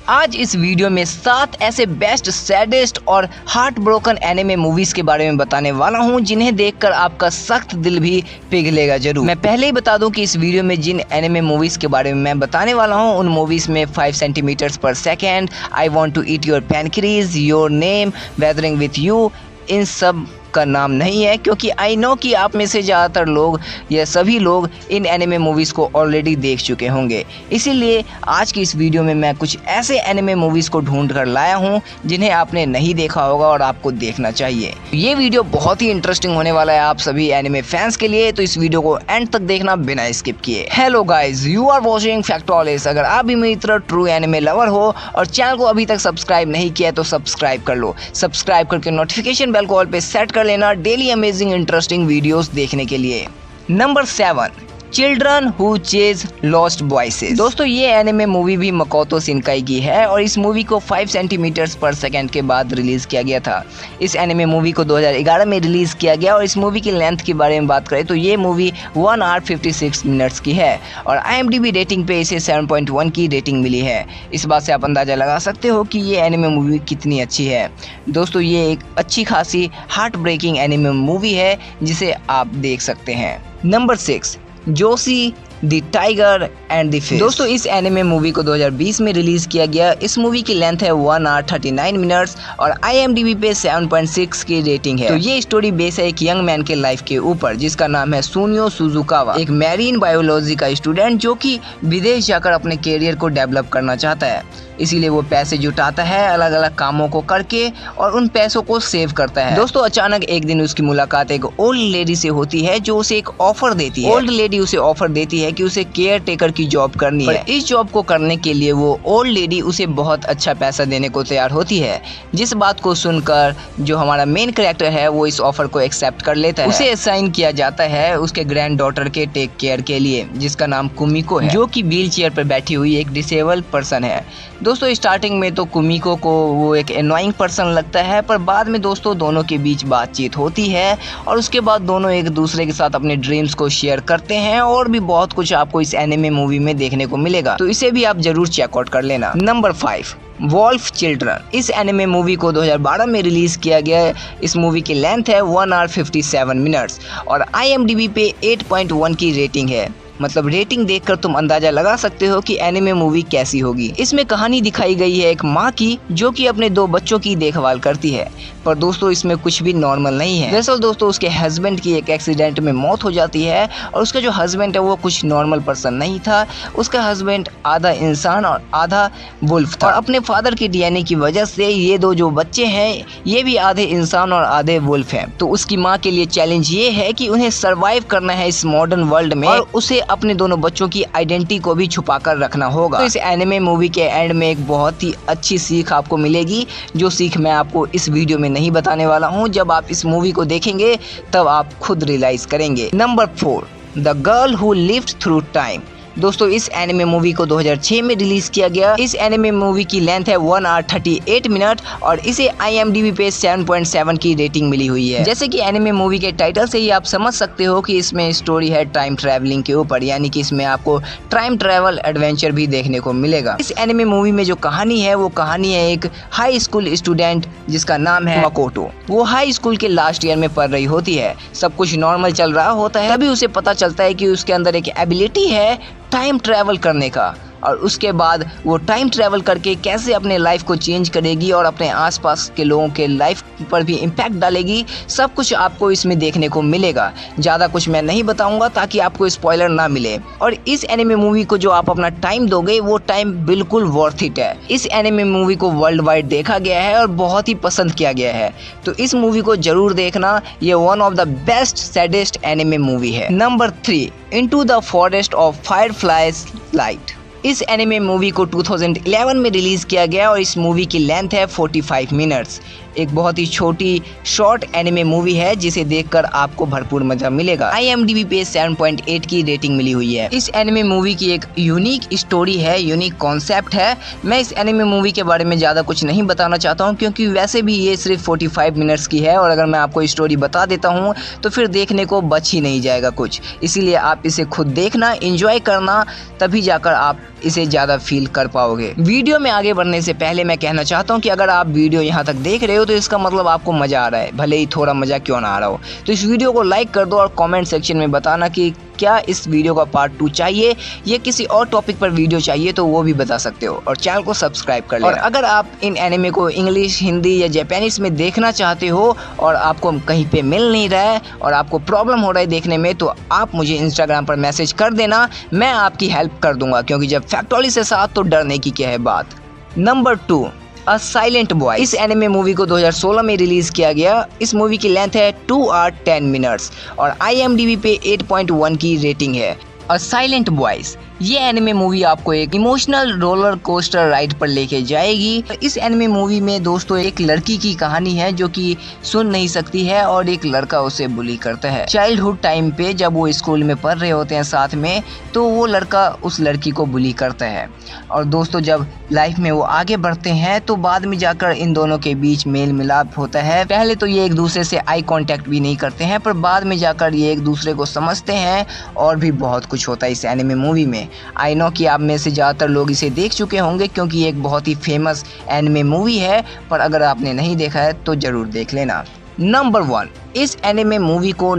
आज इस वीडियो में 7 ऐसे बेस्ट, सैडेस्ट और हार्ट ब्रोकन एनिमे मूवीज के बारे में बताने वाला हूं जिन्हें देखकर आपका सख्त दिल भी पिघलेगा जरूर। मैं पहले ही बता दूं कि इस वीडियो में जिन एनिमे मूवीज के बारे में मैं बताने वाला हूं उन मूवीज में 5 centimetres per second, I want to eat your pancreas, your name, weathering with you, इन सब का नाम नहीं है, क्योंकि आई नो कि आप में से ज़्यादातर लोग या सभी लोग इन एनिमे मूवीज़ को ऑलरेडी देख चुके होंगे। इसीलिए आज की इस वीडियो में मैं कुछ ऐसे एनिमे मूवीज़ को ढूंढ कर लाया हूं जिन्हें आपने नहीं देखा होगा और आपको देखना चाहिए। ये वीडियो बहुत ही इंटरेस्टिंग होने वाला है आप सभी एनिमे फैंस के लिए, तो इस वीडियो को एंड तक देखना बिना स्किप किए। Hello guys, you are watching Factolis. अगर आप भी मेरी तरह ट्रू एनिमे लवर हो और चैनल को अभी तक सब्सक्राइब नहीं किया तो सब्सक्राइब कर लो। सब्सक्राइब करके नोटिफिकेशन बेल को ऑल पे सेट कर लेना डेली अमेजिंग इंटरेस्टिंग वीडियोस देखने के लिए। Number 7, children who chase lost voices. दोस्तों, ये एनिमे मूवी भी मकोतो शिनकाई की है और इस मूवी को 5 सेंटीमीटर्स पर सेकेंड के बाद रिलीज किया गया था। इस एनिमे मूवी को 2011 में रिलीज किया गया और इस मूवी की लेंथ के बारे में बात करें तो ये मूवी 1 आवर 56 मिनट्स की है और IMDb रेटिंग पे इसे 7.1 की रेटिंग मिली है। इस बात से आप अंदाजा लगा सकते हो कि ये एनिमे मूवी कितनी अच्छी है। दोस्तों, ये एक अच्छी खासी हार्ट ब्रेकिंग एनिमे मूवी है जिसे आप देख सकते हैं। Number 6, Josee the tiger and the fish. दोस्तों, इस एनिमे मूवी को 2020 में रिलीज किया गया। इस मूवी की लेंथ है 1 आवर 39 मिनट्स और IMDb पे 7.6 की रेटिंग है। तो ये स्टोरी बेस है एक यंग मैन के लाइफ के ऊपर जिसका नाम है सुनियो सुजुकावा, एक मैरीन बायोलॉजी का स्टूडेंट जो कि विदेश जाकर अपने कैरियर को डेवलप करना चाहता है। इसीलिए वो पैसे जुटाता है अलग अलग कामों को करके और उन पैसों को सेव करता है। दोस्तों, अचानक एक दिन उसकी मुलाकात एक ओल्ड लेडी से होती है जो उसे एक ऑफर देती है। ओल्ड लेडी उसे ऑफर देती है कि उसे केयर टेकर की जॉब करनी है। इस जॉब को करने के लिए वो ओल्ड लेडी उसे बहुत अच्छा पैसा देने को तैयार होती है, जिस बात को सुनकर जो हमारा मेन कैरेक्टर है वो इस ऑफर को एक्सेप्ट कर लेता है। उसे असाइन किया जाता है उसके ग्रैंड डॉटर के टेक केयर के लिए, जिसका नाम कुमिको है, जो कि व्हील चेयर पर बैठी हुई एक डिसेबल्ड पर्सन है। दोस्तों, स्टार्टिंग में तो कुमिको को वो एक एनोइंग पर्सन लगता है, पर बाद में दोस्तों दोनों के बीच बातचीत होती है और उसके बाद दोनों एक दूसरे के साथ अपने ड्रीम्स को शेयर करते हैं और भी बहुत कुछ आपको इस एनिमे मूवी में देखने को मिलेगा, तो इसे भी आप जरूर चेकआउट कर लेना। Number 5, wolf children. इस एनिमे मूवी को 2012 में रिलीज किया गया। इस मूवी की लेंथ है 1 आवर 57 मिनट्स और IMDb पे 8.1 की रेटिंग है। मतलब रेटिंग देखकर तुम अंदाजा लगा सकते हो कि एनिमे मूवी कैसी होगी। इसमें कहानी दिखाई गई है एक माँ की जो कि अपने 2 बच्चों की देखभाल करती है, पर दोस्तों इसमें कुछ भी नॉर्मल नहीं है। दरअसल दोस्तों, उसके हस्बैंड की एक एक्सीडेंट में मौत हो जाती है और उसका जो हस्बैंड है वो कुछ नॉर्मल पर्सन नहीं था। उसका हस्बैंड आधा इंसान और आधा वुल्फ था और अपने फादर की DNA की वजह से ये 2 जो बच्चे हैं ये भी आधे इंसान और आधे वुल्फ हैं। तो उसकी माँ के लिए चैलेंज ये है कि उन्हें सर्वाइव करना है इस मॉडर्न वर्ल्ड में और उसे अपने दोनों बच्चों की आइडेंटिटी को भी छुपा कर रखना होगा। तो इस एनिमे मूवी के एंड में एक बहुत ही अच्छी सीख आपको मिलेगी, जो सीख मैं आपको इस वीडियो में नहीं बताने वाला हूं। जब आप इस मूवी को देखेंगे तब आप खुद रियलाइज करेंगे। Number 4, the girl who lived through time. दोस्तों, इस एनिमे मूवी को 2006 में रिलीज किया गया। इस एनिमे मूवी की लेंथ है 1 आवर 38 मिनट और इसे IMDb पे 7.7 की रेटिंग मिली हुई है। जैसे कि एनिमे मूवी के टाइटल से ही आप समझ सकते हो कि इसमें स्टोरी है टाइम ट्रैवलिंग के ऊपर, यानी कि इसमें आपको टाइम ट्रैवल एडवेंचर भी देखने को मिलेगा। इस एनिमे मूवी में जो कहानी है वो कहानी है एक हाई स्कूल स्टूडेंट जिसका नाम है मकोटो। वो हाई स्कूल के लास्ट ईयर में पढ़ रही होती है, सब कुछ नॉर्मल चल रहा होता है, तभी उसे पता चलता है कि उसके अंदर एक एबिलिटी है टाइम ट्रैवल करने का और उसके बाद वो टाइम ट्रैवल करके कैसे अपने लाइफ को चेंज करेगी और अपने आसपास के लोगों के लाइफ पर भी इम्पैक्ट डालेगी। सब कुछ आपको इसमें देखने को मिलेगा। ज़्यादा कुछ मैं नहीं बताऊंगा ताकि आपको स्पॉइलर ना मिले। और इस एनिमे मूवी को जो आप अपना टाइम दोगे वो टाइम बिल्कुल वर्थ इट है। इस एनिमे मूवी को वर्ल्ड वाइड देखा गया है और बहुत ही पसंद किया गया है, तो इस मूवी को जरूर देखना। ये one of the best saddest anime movie है। Number 3, into the forest of fireflies light. इस एनिमे मूवी को 2011 में रिलीज किया गया और इस मूवी की लेंथ है 45 मिनट्स। एक बहुत ही छोटी शॉर्ट एनिमे मूवी है जिसे देखकर आपको भरपूर मजा मिलेगा। IMDb पे 7.8 की रेटिंग मिली हुई है। इस एनिमे मूवी की एक यूनिक स्टोरी है, यूनिक कॉन्सेप्ट है। मैं इस एनिमे मूवी के बारे में ज़्यादा कुछ नहीं बताना चाहता हूँ क्योंकि वैसे भी ये सिर्फ 45 मिनट्स की है और अगर मैं आपको स्टोरी बता देता हूँ तो फिर देखने को बच ही नहीं जाएगा कुछ। इसीलिए आप इसे खुद देखना, एंजॉय करना, तभी जाकर आप इसे ज़्यादा फील कर पाओगे। वीडियो में आगे बढ़ने से पहले मैं कहना चाहता हूँ कि अगर आप वीडियो यहाँ तक देख रहे हो तो इसका मतलब आपको मज़ा आ रहा है, भले ही थोड़ा मज़ा क्यों ना आ रहा हो। तो इस वीडियो को लाइक कर दो और कमेंट सेक्शन में बताना कि क्या इस वीडियो का पार्ट 2 चाहिए या किसी और टॉपिक पर वीडियो चाहिए, तो वो भी बता सकते हो। और चैनल को सब्सक्राइब कर लेना। और अगर आप इन एनिमे को इंग्लिश, हिंदी या जापानीज में देखना चाहते हो और आपको कहीं पे मिल नहीं रहा है और आपको प्रॉब्लम हो रहा है देखने में, तो आप मुझे इंस्टाग्राम पर मैसेज कर देना, मैं आपकी हेल्प कर दूंगा, क्योंकि जब फैक्टोली से साथ तो डरने की क्या है बात। Number 2, a silent boy. इस एनिमे मूवी को 2016 में रिलीज किया गया। इस मूवी की लेंथ है 2 आवर 10 मिनट्स और IMDb पे 8.1 की रेटिंग है। अ साइलेंट बॉयज, ये एनिमे मूवी आपको एक इमोशनल रोलर कोस्टर राइड पर लेके जाएगी। इस एनिमे मूवी में दोस्तों एक लड़की की कहानी है जो कि सुन नहीं सकती है और एक लड़का उसे बुली करता है। चाइल्डहुड टाइम पे जब वो स्कूल में पढ़ रहे होते हैं साथ में, तो वो लड़का उस लड़की को बुली करता है। और दोस्तों जब लाइफ में वो आगे बढ़ते हैं तो बाद में जाकर इन दोनों के बीच मेल मिलाप होता है। पहले तो ये एक दूसरे से आई कांटेक्ट भी नहीं करते हैं, पर बाद में जाकर ये एक दूसरे को समझते हैं और भी बहुत कुछ होता है इस एनिमे मूवी में। आई नो कि आप में से ज़्यादातर लोग इसे देख चुके होंगे क्योंकि ये एक बहुत ही फेमस एनिमे मूवी है, पर अगर आपने नहीं देखा है तो ज़रूर देख लेना। नंबर 1, इस एनिमे मूवी को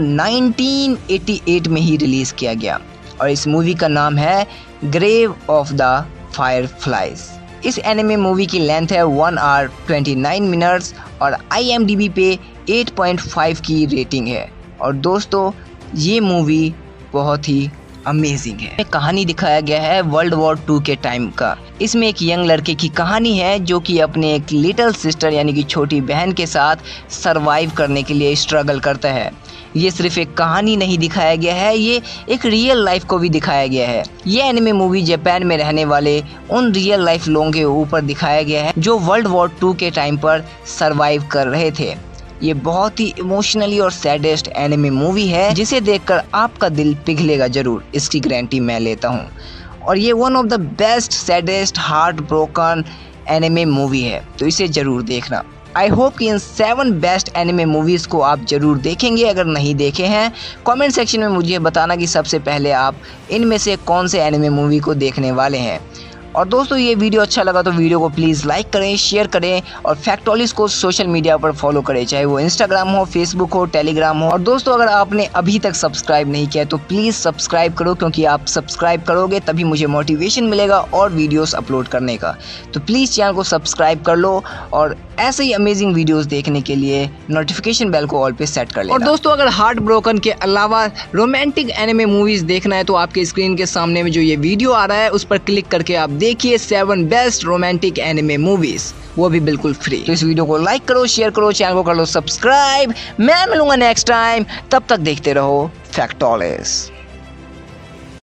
1988 में ही रिलीज़ किया गया और इस मूवी का नाम है ग्रेव ऑफ द फायरफ्लाइज। इस एनिमे मूवी की लेंथ है 1 आवर 29 मिनट्स और IMDb पे 8.5 की रेटिंग है। और दोस्तों ये मूवी बहुत ही अमेजिंग है। कहानी दिखाया गया है वर्ल्ड वॉर 2 के टाइम का। इसमें एक यंग लड़के की कहानी है जो कि अपने एक लिटिल सिस्टर यानी कि छोटी बहन के साथ सरवाइव करने के लिए स्ट्रगल करता है। ये सिर्फ एक कहानी नहीं दिखाया गया है, ये एक रियल लाइफ को भी दिखाया गया है। ये एनिमे मूवी जापान में रहने वाले उन रियल लाइफ लोगों के ऊपर दिखाया गया है जो वर्ल्ड वॉर 2 के टाइम पर सरवाइव कर रहे थे। ये बहुत ही इमोशनली और सैडेस्ट एनिमे मूवी है जिसे देखकर आपका दिल पिघलेगा जरूर, इसकी गारंटी मैं लेता हूँ। और ये one of the best saddest heart broken anime movie है, तो इसे ज़रूर देखना। आई होप कि इन 7 बेस्ट एनिमे मूवीज़ को आप ज़रूर देखेंगे। अगर नहीं देखे हैं कमेंट सेक्शन में मुझे बताना कि सबसे पहले आप इनमें से कौन से एनिमे मूवी को देखने वाले हैं। और दोस्तों ये वीडियो अच्छा लगा तो वीडियो को प्लीज़ लाइक करें, शेयर करें और फैक्टोलिस को सोशल मीडिया पर फॉलो करें, चाहे वो इंस्टाग्राम हो, फेसबुक हो, टेलीग्राम हो। और दोस्तों अगर आपने अभी तक सब्सक्राइब नहीं किया तो प्लीज़ सब्सक्राइब करो, क्योंकि आप सब्सक्राइब करोगे तभी मुझे मोटिवेशन मिलेगा और वीडियोस अपलोड करने का। तो प्लीज़ चैनल को सब्सक्राइब कर लो और ऐसे ही अमेजिंग वीडियोस देखने के लिए नोटिफिकेशन बेल को ऑल पे सेट कर लेना। और दोस्तों अगर हार्ट ब्रोकन के अलावा रोमांटिक एनिमे मूवीज़ देखना है तो आपके स्क्रीन के सामने में जो ये वीडियो आ रहा है उस पर क्लिक करके आप देखिए 7 बेस्ट रोमांटिक एनिमे मूवीज, वो भी बिल्कुल फ्री। तो इस वीडियो को लाइक करो, शेयर करो, चैनल को कर लो सब्सक्राइब। मैं मिलूंगा नेक्स्ट टाइम, तब तक देखते रहो फैक्टोलिस।